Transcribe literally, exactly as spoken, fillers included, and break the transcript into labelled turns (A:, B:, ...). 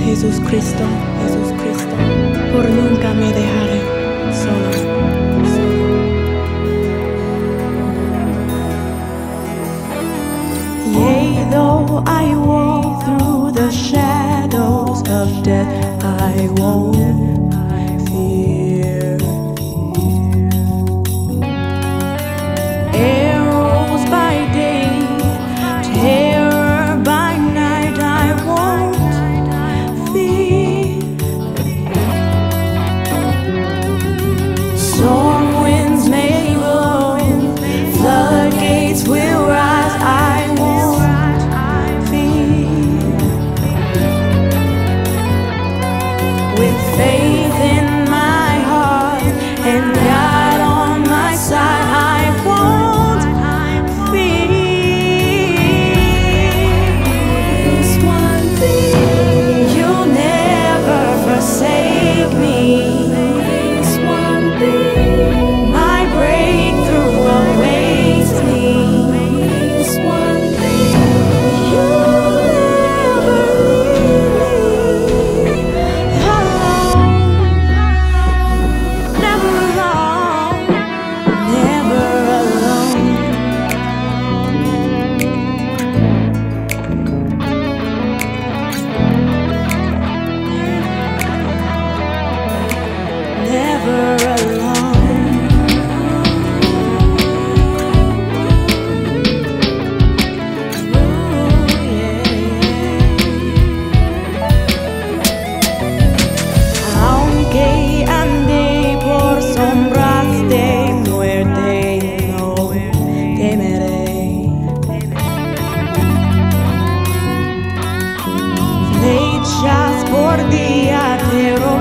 A: Jesús Cristo, Jesús Cristo, por nunca me dejaré solo, solo. Yea, though I walk through the shadows of death, I won't fear. Arrows by day, terror by night, I won't fear. Storm winds may blow, floodgates will rise, I won't fear. With faith in my heart and God on my side, I won't fear. This one thing, you'll never forsake me. This one thing, my breakthrough awaits me. This one thing, you'll never leave me alone. Never alone, never alone. Never alone. Ooh, yeah, yeah. Aunque ande por sombras de muerte, no temeré. Flechas por día, terror